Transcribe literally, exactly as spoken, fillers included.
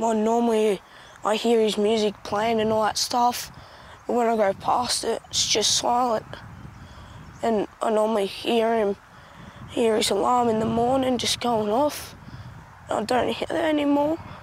Well, normally I hear his music playing and all that stuff, but when I go past it, it's just silent. And I normally hear him, hear his alarm in the morning just going off. I don't hear that anymore.